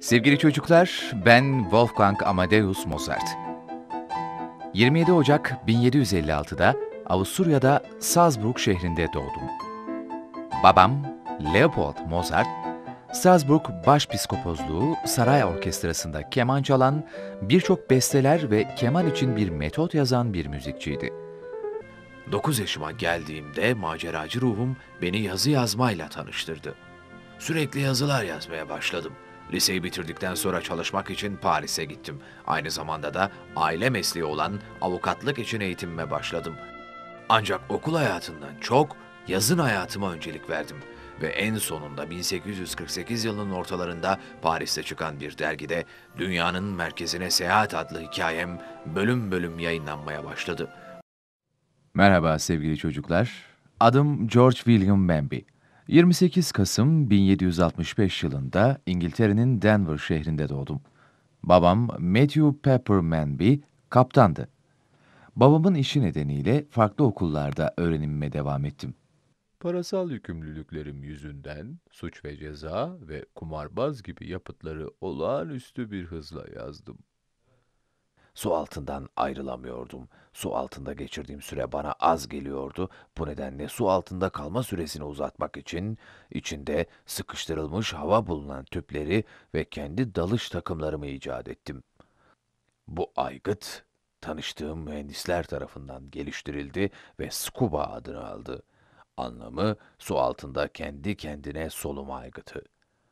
Sevgili çocuklar, ben Wolfgang Amadeus Mozart. 27 Ocak 1756'da Avusturya'da Salzburg şehrinde doğdum. Babam, Leopold Mozart, Salzburg Başpiskopozluğu Saray Orkestrası'nda keman çalan, birçok besteler ve keman için bir metot yazan bir müzikçiydi. 9 yaşıma geldiğimde maceracı ruhum beni yazı yazmayla tanıştırdı. Sürekli yazılar yazmaya başladım. Liseyi bitirdikten sonra çalışmak için Paris'e gittim. Aynı zamanda da aile mesleği olan avukatlık için eğitimime başladım. Ancak okul hayatından çok yazın hayatıma öncelik verdim. Ve en sonunda 1848 yılının ortalarında Paris'te çıkan bir dergide Dünyanın Merkezine Seyahat adlı hikayem bölüm bölüm yayınlanmaya başladı. Merhaba sevgili çocuklar. Adım George William Manby. 28 Kasım 1765 yılında İngiltere'nin Denver şehrinde doğdum. Babam Matthew Pepper Manby kaptandı. Babamın işi nedeniyle farklı okullarda öğrenimime devam ettim. Parasal yükümlülüklerim yüzünden Suç ve Ceza ve Kumarbaz gibi yapıtları olağanüstü bir hızla yazdım. Su altından ayrılamıyordum. Su altında geçirdiğim süre bana az geliyordu. Bu nedenle su altında kalma süresini uzatmak için içinde sıkıştırılmış hava bulunan tüpleri ve kendi dalış takımlarımı icat ettim. Bu aygıt tanıştığım mühendisler tarafından geliştirildi ve scuba adını aldı. Anlamı su altında kendi kendine soluma aygıtı.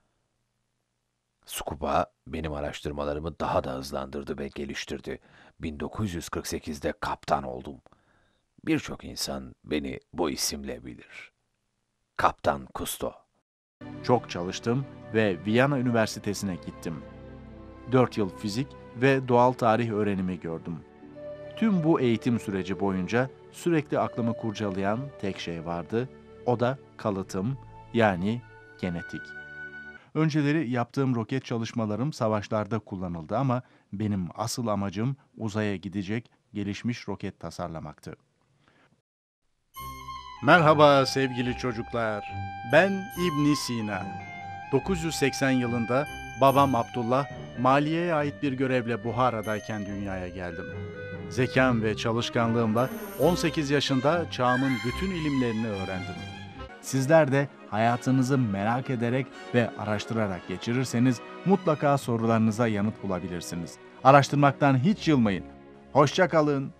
Scuba benim araştırmalarımı daha da hızlandırdı ve geliştirdi. 1948'de kaptan oldum. Birçok insan beni bu isimle bilir. Kaptan Kusto. Çok çalıştım ve Viyana Üniversitesi'ne gittim. 4 yıl fizik ve doğal tarih öğrenimi gördüm. Tüm bu eğitim süreci boyunca sürekli aklımı kurcalayan tek şey vardı. O da kalıtım, yani genetik. Önceleri yaptığım roket çalışmalarım savaşlarda kullanıldı ama benim asıl amacım uzaya gidecek gelişmiş roket tasarlamaktı. Merhaba sevgili çocuklar. Ben İbn Sina. 980 yılında babam Abdullah maliyeye ait bir görevle Buhara'dayken dünyaya geldim. Zekam ve çalışkanlığımla 18 yaşında çağımın bütün ilimlerini öğrendim. Sizler de hayatınızı merak ederek ve araştırarak geçirirseniz mutlaka sorularınıza yanıt bulabilirsiniz. Araştırmaktan hiç yılmayın. Hoşça kalın.